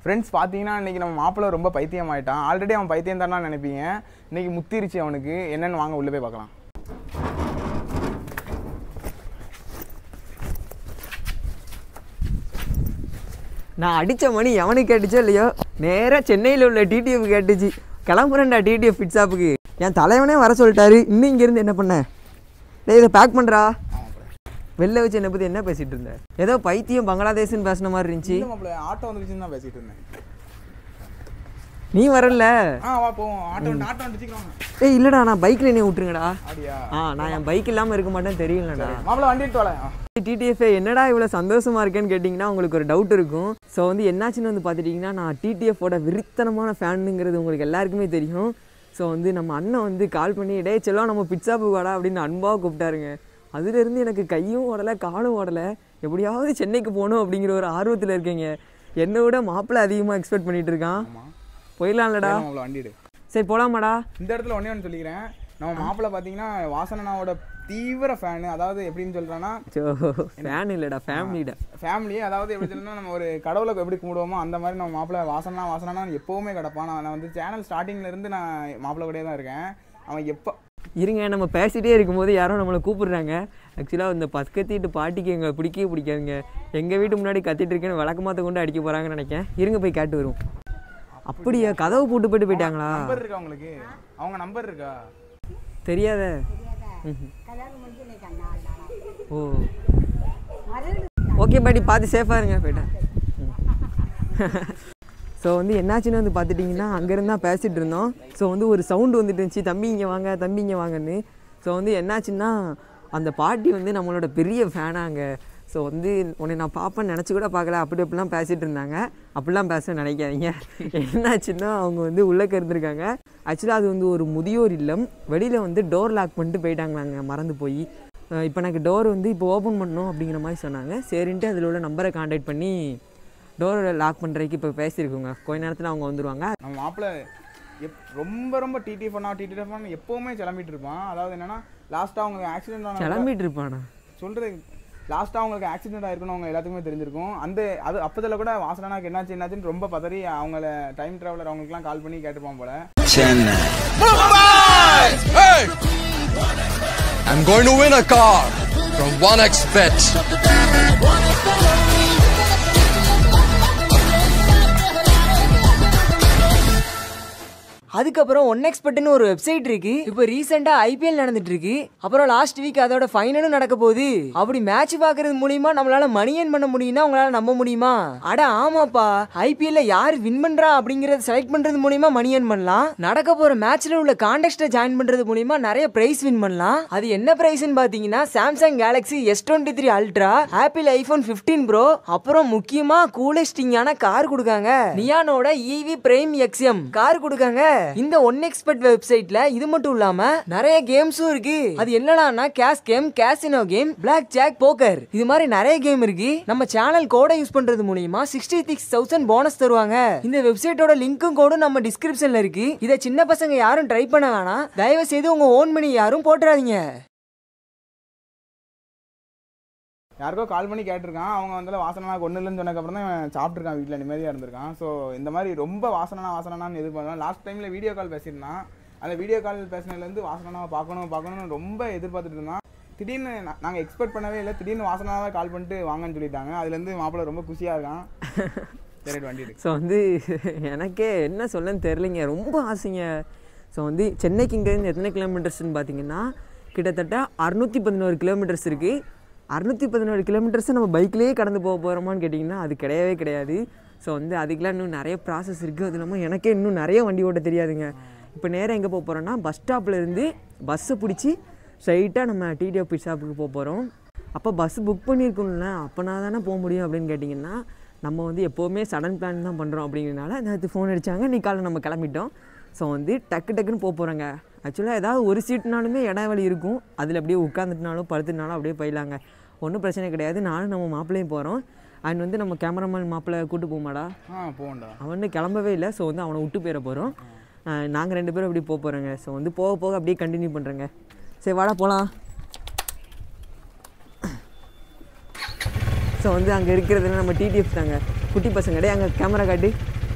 Friends பார்த்தீங்கன்னா இன்றைக்கி நம்ம மாப்பிள்ளை ரொம்ப பைத்தியம் ஆகிட்டான். ஆல்ரெடி அவன் பைத்தியம் தானே நினைப்பீங்க. இன்றைக்கி முத்திருச்சு அவனுக்கு. என்னென்னு வாங்க உள்ளே போய் பார்க்கலாம். நான் அடித்த மணி எவனுக்கு கேட்டுச்சோ இல்லையோ நேராக சென்னையில் உள்ள டிடிஎஃப் கேட்டுச்சு. கிளம்புறேன்டா டிடிஎஃப் ஃபிட் ஷாப்புக்கு. என் தலைவனே வர சொல்லிட்டாரு. இன்னும் இங்கேருந்து என்ன பண்ண? டேய் இதை பேக் பண்ணுறா. வெளில வச்சு என்னை பற்றி என்ன பேசிகிட்டு இருந்தேன்? ஏதோ பைத்தியம் பங்களாதேஷ்னு பேசின மாதிரி இருந்துச்சு. ஆட்டோ வந்துருச்சுன்னு தான் பேசிகிட்டு இருந்தேன். நீ வரல? வா போவோம். ஆட்டோ வந்துச்சுக்கிறோம். ஏய் இல்லைடா, நான் பைக்கில் என்னை விட்டுருங்கடா. அப்படியா? நான் என் பைக் இல்லாமல் இருக்க மாட்டேன்னு தெரியலடா. மாப்பிள்ளை வண்டி எடுத்து வரேன். டிடிஎஃப் என்னடா இவ்வளோ சந்தோஷமாக இருக்கேன்னு கேட்டிங்கன்னா உங்களுக்கு ஒரு டவுட் இருக்கும். ஸோ வந்து என்னாச்சுன்னு வந்து பார்த்துட்டிங்கன்னா, நான் டிடிஎஃபோட விருத்தனமான ஃபேனுங்கிறது உங்களுக்கு எல்லாருக்குமே தெரியும். ஸோ வந்து நம்ம அண்ணன் வந்து கால் பண்ணி டே செல்லம் நம்ம பிட்சாப்புக்கு வாடா அப்படின்னு அன்பாக கூப்பிட்டாருங்க. அதுலேருந்து எனக்கு கையும் ஓடலை காலும் ஓடலை. எப்படியாவது சென்னைக்கு போகணும் அப்படிங்கிற ஒரு ஆர்வத்தில் இருக்கேங்க. என்னை விட மாப்பிள்ளை அதிகமாக எக்ஸ்பெக்ட் பண்ணிகிட்டு இருக்கான். போயிடலாம்லடா? வண்டிடு. சரி போகலாமாடா? இந்த இடத்துல ஒன்று சொல்லிக்கிறேன். நம்ம மாப்பிள்ளை பார்த்தீங்கன்னா வாசனாவோட தீவிர ஃபேனு. அதாவது எப்படின்னு சொல்கிறேன்னா, ஃபேன் இல்லைடா, ஃபேமிலி. அதாவது எப்படி சொல்லணும்னா, நம்ம ஒரு கடவுளை எப்படி கும்பிடுவோமோ அந்த மாதிரி நம்ம மாப்பிள்ளை வாசனா எப்போவுமே கிடப்பான். நான் வந்து சேனல் ஸ்டார்டிங்லேருந்து நான் மாப்பிள்ளை கூடயே தான் இருக்கேன். அவன் எப்போ இருங்க, நம்ம பேசிகிட்டே இருக்கும்போது யாரும் நம்மளை கூப்பிடுறாங்க. ஆக்சுவலாக இந்த பக்கத்து பாட்டிக்கு எங்களை பிடிக்கவே பிடிக்காதுங்க. எங்கள் வீட்டு முன்னாடி கத்திட்டு இருக்கேன்னு விளக்கமாத்த கொண்டு அடிக்க போகிறாங்கன்னு நினைக்கிறேன். இருங்க போய் கேட்டு வரும். அப்படியா? கதவு போட்டு போயிட்டாங்களா? நம்பர் இருக்கா உங்களுக்கு? அவங்க நம்பர் இருக்கா? தெரியாத. ஓ ஓகே பாட்டி, பார்த்து சேஃபாக இருங்க. போயிட்டேன். ஸோ வந்து என்னாச்சுன்னு வந்து பார்த்துட்டிங்கன்னா, அங்கேருந்து தான் பேசிகிட்டு இருந்தோம். ஸோ வந்து ஒரு சவுண்டு வந்துட்டு இருந்துச்சு, தம்பி இங்கே வாங்க தம்பி இங்கே வாங்கன்னு. ஸோ வந்து என்னாச்சுன்னா, அந்த பாட்டி வந்து நம்மளோட பெரிய ஃபேனாங்க. ஸோ வந்து உன்னை நான் பார்ப்பேன்னு நினச்சி கூட பார்க்கல. அப்படிலாம் பேசிகிட்டு இருந்தாங்க. அப்படிலாம் பேச நினைக்காதீங்க. என்னாச்சுன்னா, அவங்க வந்து உள்ளே இருந்திருக்காங்க. ஆக்சுவலாக அது வந்து ஒரு முதியோர் இல்லம். வெளியில் வந்து டோர் லாக் பண்ணிட்டு போயிட்டாங்களாங்க, மறந்து போய். இப்போ எனக்கு டோர் வந்து இப்போ ஓப்பன் பண்ணணும் அப்படிங்கிற மாதிரி சொன்னாங்க. சரின்ட்டு அதில் உள்ள நம்பரை கான்டாக்ட் பண்ணி டோர் லாக் பண்ணுறதுக்கு இப்போ பேசியிருக்கோங்க. கொஞ்ச நேரத்தில் அவங்க வந்துடுவாங்க. நம்ம மாப்பிள்ளை ரொம்ப டிடிஎஃப் எப்போவுமே கிளம்பிட்டு இருப்பான். அதாவது என்னென்னா, லாஸ்ட்டாக அவங்க ஆக்சிடென்ட் கிளம்பிட்டு இருப்பானா சொல்கிறது. லாஸ்ட்டாக அவங்களுக்கு ஆக்சிடென்ட் ஆயிருக்குன்னு அவங்க எல்லாத்துக்குமே தெரிஞ்சிருக்கும். அது அப்போதில் கூட வாசனாக்கு என்னாச்சுன்னு ரொம்ப பதறி அவங்கள டைம் ட்ராவலர் அவங்களுக்குலாம் கால் பண்ணி கேட்டுப்பான் போல. I'm going to win a car from 1xBet. அதுக்கப்புறம் 1xBetன்னு ஒரு வெப்சைட் இருக்கு. இப்போ ரீசெண்டா ஐபிஎல் நடந்துட்டு இருக்கு. அப்புறம் லாஸ்ட் வீக் அதோட ஃபைனலும் நடக்க போகுது. அப்படி மேட்ச் பாக்குறது மூலியமா நம்மளால மணி ஏர்ன் பண்ண முடியும்னா உங்களால நம்ப முடியுமா? அட ஆமாப்பா, ஐபிஎல்ல யார் வின் பண்றா அப்படிங்கறத செலக்ட் பண்றது மூலியமா மணி ஏர்ன் பண்ணலாம். நடக்க போற மேட்ச்ல உள்ள கான்டெஸ்ட ஜாயின் பண்றது மூலியமா நிறைய பிரைஸ் வின் பண்ணலாம். அது என்ன பிரைஸ்னு பாத்தீங்கன்னா, Samsung Galaxy S23 ultra, Apple iPhone 15 pro, அப்புறம் முக்கியமா கூலஸ்டிங்கான கார் கொடுக்காங்க. நியானோட EV பிரைம் XM கார் கொடுக்காங்க. இந்த 1xBet வெப்சைட்ல இது மட்டும் இல்லாம நிறைய கேம்ஸும் இருக்கு. அது என்னன்னா, cash game, casino game, blackjack, poker, இது மாதிரி நிறைய கேம் இருக்கு. நம்ம சேனல் கோட யூஸ் பண்றது மூலமா 66,000 போனஸ் தருவாங்க. இந்த வெப்சைட்டோட லிங்க்கும் கோடும் நம்ம டிஸ்கிரிப்ஷன்ல இருக்கு. இத சின்ன பசங்க யாரும் ட்ரை பண்ண வேணாம். தயவு செய்து உங்க ஓன் மணி யாரும் போட்டுறாதீங்க. யாருக்கோ கால் பண்ணி கேட்டிருக்கான். அவங்க வந்து வாசனாக்கு ஒன்றும் இல்லைன்னு சொன்னதுக்கப்புறம் தான் சாப்பிட்ருக்கான், வீட்டில் நிம்மதியாக இருந்திருக்கான். ஸோ இந்த மாதிரி ரொம்ப வாசனான்னு எதிர்பார்க்கலாம். லாஸ்ட் டைமில் வீடியோ கால் பேசியிருந்தான். அந்த வீடியோ கால் பேசினதுலேருந்து வாசனாவை பார்க்கணும்னு ரொம்ப எதிர்பார்த்துட்டு இருந்தான். திடீர்னு நாங்கள் எக்ஸ்பெக்ட் பண்ணவே இல்லை. திடீர்னு வாசனாவை கால் பண்ணிட்டு வாங்கன்னு சொல்லிட்டாங்க. அதுலேருந்து மாப்பிள்ளை ரொம்ப குஷியாக இருக்கான். சரி வண்டி. ஸோ வந்து எனக்கே என்ன சொல்லன்னு தெரிலிங்க, ரொம்ப ஆசைங்க. ஸோ வந்து சென்னைக்கு இங்கேருந்து எத்தனை கிலோமீட்டர்ஸ்ன்னு பார்த்தீங்கன்னா, கிட்டத்தட்ட 611 கிலோமீட்டர்ஸ் இருக்குது. 611 கிலோமீட்டர்ஸை நம்ம பைக்லேயே கடந்து போக போகிறோமான்னு கேட்டிங்கன்னா அது கிடையவே கிடையாது. ஸோ வந்து அதுக்கெலாம் இன்னும் நிறைய ப்ராசஸ் இருக்குது. அது இல்லாமல் எனக்கே இன்னும் நிறைய வண்டி ஓட்ட தெரியாதுங்க. இப்போ நேராக எங்கே போக போகிறோன்னா, பஸ் ஸ்டாப்லேருந்து பஸ்ஸை பிடிச்சி ஸ்ட்ரைட்டாக நம்ம டிடிஎஃப் ஃபிட் ஷாப்புக்கு போக போகிறோம். அப்போ பஸ் புக் பண்ணியிருக்கோம்ல, அப்போனா தானே போக முடியும் அப்படின்னு கேட்டிங்கன்னா, நம்ம வந்து எப்போவுமே சடன் பிளான் தான் பண்ணுறோம். அப்படிங்கிறனால நேற்று ஃபோன் அடித்தாங்க, நீ காலையில் நம்ம கிளம்பிட்டோம். ஸோ வந்து டக்குன்னு போக போகிறோங்க. ஆக்சுவலாக ஏதாவது ஒரு சீட்னாலுமே இடம் வழி இருக்கும். அதில் அப்படியே உட்காந்துட்டுனாலும் படுத்துனாலும் அப்படியே போயிடலாங்க, ஒன்றும் பிரச்சனை கிடையாது. நானும் நம்ம மாப்பிள்ளையும் போகிறோம். அண்ட் வந்து நம்ம கேமராமேன் மாப்பிள்ளை கூப்பிட்டு போமாடா? போகண்டா. அவனு கிளம்பவே இல்லை. ஸோ வந்து அவனை விட்டு போயிட போகிறோம். நாங்கள் 2 பேரும் அப்படி போகிறோங்க. ஸோ வந்து போக அப்படியே கண்டினியூ பண்ணுறேங்க. சரி வாடா போகலாம். ஸோ வந்து அங்கே இருக்கிறதுல நம்ம டிடிஎஃப் தாங்க, குட்டி பசங்க. அங்கே கேமரா காட்டு.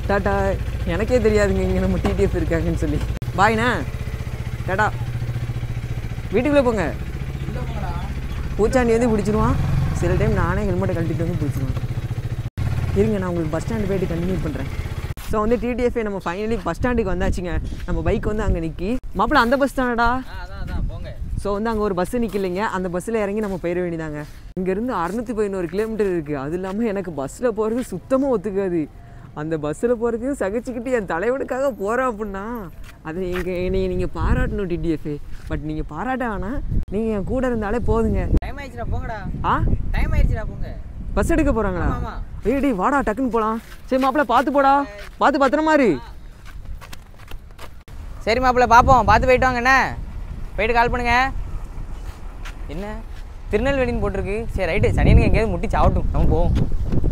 டாட்டா. எனக்கே தெரியாதுங்க இங்கே நம்ம டிடிஎஃப் இருக்காங்கன்னு சொல்லி. பாய்ண்ணா, டாட்டா. வீட்டுக்குள்ளே போங்க. பூச்சாண்டி வந்து பிடிச்சிருவான். சில டைம் நானே ஹெல்மெட்டை கழட்டிட்டு வந்து பிடிச்சிருவேன். இருங்க, நான் உங்களுக்கு பஸ் ஸ்டாண்டு போய்ட்டு கண்டினியூ பண்ணுறேன். ஸோ வந்து டிடிஎஃப்ஐ நம்ம ஃபைனலி பஸ் ஸ்டாண்டுக்கு வந்தாச்சுங்க. நம்ம பைக் வந்து அங்கே நிற்கி. மாப்பிள்ள அந்த பஸ் தானடா? போங்க. ஸோ வந்து அங்கே ஒரு பஸ்ஸு நிற்கலைங்க. அந்த பஸ்ஸில் இறங்கி நம்ம போயிட வேண்டியதாங்க. இங்கேருந்து 611 கிலோமீட்டர் இருக்குது. அது இல்லாமல் எனக்கு பஸ்ஸில் போகிறது சுத்தமாக ஒத்துக்காது. அந்த பஸ்ஸில் போகிறதையும் சகிச்சுக்கிட்டு என் தலைவனுக்காக போகிறேன் அப்படின்னா அதை நீங்கள் பாராட்டணும் டிடிஎஃப்ஐ. பட் நீங்கள் பாராட்ட வேணாம், நீங்கள் என் கூட இருந்தாலே போதுங்க. டைம் ஆயிடுச்சுடா போங்கடா. டைம் ஆயிடுச்சுடா போங்க. பஸ் எடுக்க போகிறாங்களா? ஏடி வாடா, டக்குன்னு போகலாம். சரி மாப்பிள்ள, பார்த்து போடா, பார்த்து பத்திரமா இரு. சரி மாப்பிள்ள, பார்ப்போம். பார்த்து போயிட்டு வாங்க. என்ன போயிட்டு கால் பண்ணுங்க. என்ன திருநெல்வேலின்னு போட்டிருக்கு. சரி ரைட்டு, சனியனுக்கு எங்கேயாவது முட்டி சாவட்டும், நம்ம போவோம்.